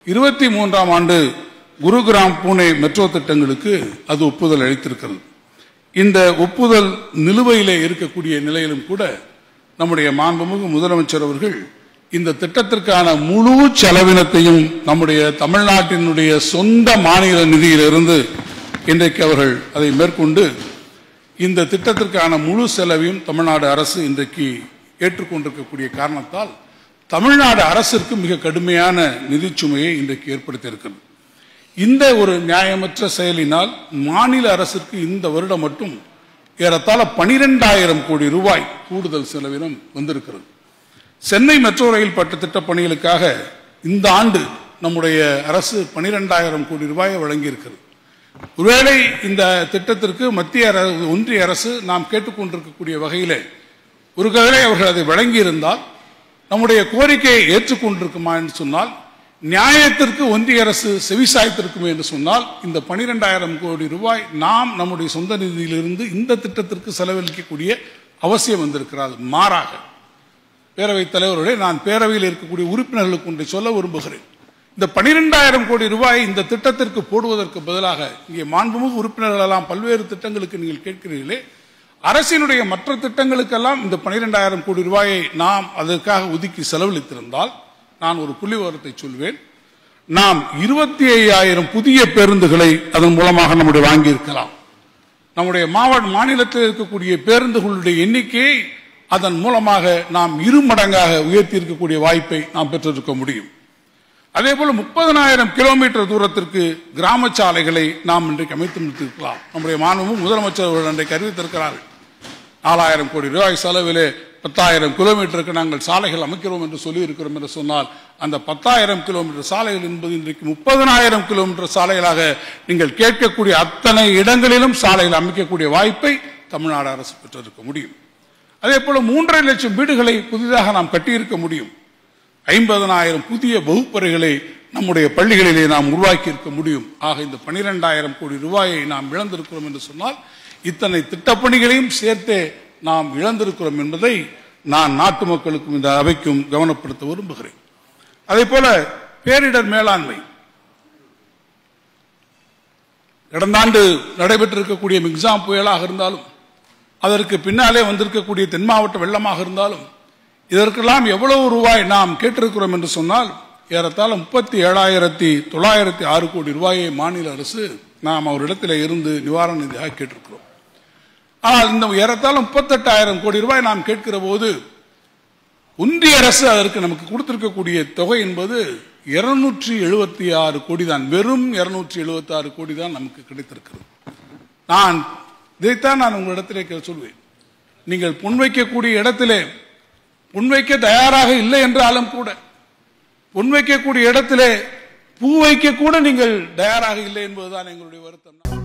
23ஆம் ஆண்டு குருகிராம் புனே மெட்ரோ திட்டங்களுக்கு அது ஒப்புதல் அளித்திருக்கிறது. இந்த ஒப்புதல் நிலுவையிலே இருக்கக்கூடிய நிலையிலும் கூட நம்முடைய மாண்புமிகு முதலமைச்சர் அவர்கள் இந்த திட்டத்திற்கான முழு செலவினத்தையும் நம்முடைய தமிழ்நாட்டினுடைய சொந்த மாநில நிதியிலிருந்து இன்றைக்கு அவர்கள் அதை மேற்கொண்டு இந்த திட்டத்திற்கான முழு செலவையும் தமிழ்நாடு அரசு இன்றைக்கு ஏற்றுக்கொண்டிருக்கக்கூடிய காரணத்தால் தமிழ்நாடு அரசிற்கு மிக கடுமையான நிதிச்சுமையை இன்றைக்கு ஏற்படுத்தியிருக்கிறது. இந்த ஒரு நியாயமற்ற செயலினால் மாநில அரசிற்கு இந்த வருடம் மட்டும் ஏறத்தாழ 12,000 கோடி ரூபாய் கூடுதல் செலவினம் வந்திருக்கிறது. சென்னை மெட்ரோ ரயில் பட்ட திட்ட பணிகளுக்காக இந்த ஆண்டு நம்முடைய அரசு 12,000 கோடி ரூபாயை வழங்கியிருக்கிறது. ஒருவேளை இந்த திட்டத்திற்கு மத்திய ஒன்றிய அரசு நாம் கேட்டுக்கொண்டிருக்கக்கூடிய வகையிலே ஒருவேளை அவர்கள் அதை வழங்கியிருந்தால் நம்முடைய கோரிக்கையை ஏற்றுக்கொண்டிருக்குமா என்று சொன்னால், நியாயத்திற்கு ஒன்றிய அரசு செவிசாய்த்திருக்குமே என்று சொன்னால், இந்த 12,000 கோடி ரூபாய் நாம் நம்முடைய சொந்த நிதியிலிருந்து இந்த திட்டத்திற்கு செலவழிக்கக்கூடிய அவசியம் வந்திருக்கிறது. மாறாக பேரவைத் தலைவர்களே, நான் பேரவையில் இருக்கக்கூடிய உறுப்பினர்களுக்கு ஒன்றை சொல்ல விரும்புகிறேன். இந்த 12,000 கோடி ரூபாய் இந்த திட்டத்திற்கு போடுவதற்கு பதிலாக இங்கே மாண்புமிகு உறுப்பினர்கள் எல்லாம் பல்வேறு திட்டங்களுக்கு நீங்கள் கேட்கிறீர்களே, அரசினுடைய மற்ற திட்டங்களுக்கெல்லாம் இந்த 12,000 கோடி ரூபாயை நாம் அதற்காக ஒதுக்கி செலவழித்திருந்தால், நான் ஒரு புள்ளி விவரத்தை சொல்வேன், நாம் 25,000 புதிய பேருந்துகளை அதன் மூலமாக நம்முடைய வாங்கியிருக்கலாம். நம்முடைய மாநிலத்தில் இருக்கக்கூடிய பேருந்துகளுடைய எண்ணிக்கையை அதன் மூலமாக நாம் 2 மடங்காக உயர்த்தி இருக்கக்கூடிய வாய்ப்பை நாம் பெற்றிருக்க முடியும். அதே போல 30,000 கிலோமீட்டர் தூரத்திற்கு கிராம சாலைகளை நாம் இன்றைக்கு அமைத்து முடித்திருக்கலாம். நம்முடைய மாண்புமிகு முதலமைச்சர் அவர்கள் இன்றைக்கு அறிவித்திருக்கிறார்கள், 4,000 கோடி ரூபாய் செலவிலே 10,000 கிலோமீட்டருக்கு நாங்கள் சாலைகள் அமைக்கிறோம் என்று சொல்லி இருக்கிறோம் என்று சொன்னால், அந்த 10,000 கிலோமீட்டர் சாலைகள் என்பது இன்றைக்கு 30,000 கிலோமீட்டர் சாலைகளாக நீங்கள் கேட்கக்கூடிய அத்தனை இடங்களிலும் சாலைகள் அமைக்கக்கூடிய வாய்ப்பை தமிழ்நாடு அரசு பெற்றிருக்க முடியும். அதே போல 3.5 லட்சம் வீடுகளை புதிதாக நாம் கட்டியிருக்க முடியும். 50,000 புதிய வகுப்பறைகளை நம்முடைய பள்ளிகளிலே நாம் உருவாக்கி இருக்க முடியும். ஆக இந்த 12,000 கோடி ரூபாயை நாம் இழந்திருக்கிறோம் என்று சொன்னால், இத்தனை திட்டப்பணிகளையும் சேர்த்தே நாம் இழந்திருக்கிறோம் என்பதை நான் நாட்டு மக்களுக்கும் இந்த அவைக்கும் கவனப்படுத்த விரும்புகிறேன். அதே போல பேரிடர் மேலாண்மை, கடந்த ஆண்டு நடைபெற்றிருக்கக்கூடிய மிக்ஸாம் புயலாக இருந்தாலும், அதற்கு பின்னாலே வந்திருக்கக்கூடிய தென் மாவட்ட வெள்ளமாக இருந்தாலும், இதற்கெல்லாம் எவ்வளவு ரூபாய் நாம் கேட்டிருக்கிறோம் என்று சொன்னால், ஏறத்தாழ 37,906 கோடி ரூபாயை மாநில அரசு நாம் அவரிடத்தில் இருந்து நிவாரண நிதியாக கேட்டிருக்கிறோம். ஆனால் இந்த ஏறத்தாழ 38,000 கோடி ரூபாய் நாம் கேட்கிற போது ஒன்றிய அரசு அதற்கு நமக்கு கொடுத்திருக்கக்கூடிய தொகை என்பது 276 கோடி தான். வெறும் 276 கோடி தான் நமக்கு கிடைத்திருக்கிறது. இதைத்தான் நான் உங்களிடத்திலே சொல்வேன், நீங்கள் முன்வைக்கக்கூடிய இடத்திலே முன்வைக்க தயாராக இல்லை என்றாலும் கூட, முன்வைக்கக்கூடிய இடத்திலே பூ வைக்க கூட நீங்கள் தயாராக இல்லை என்பதுதான் எங்களுடைய வருத்தம்.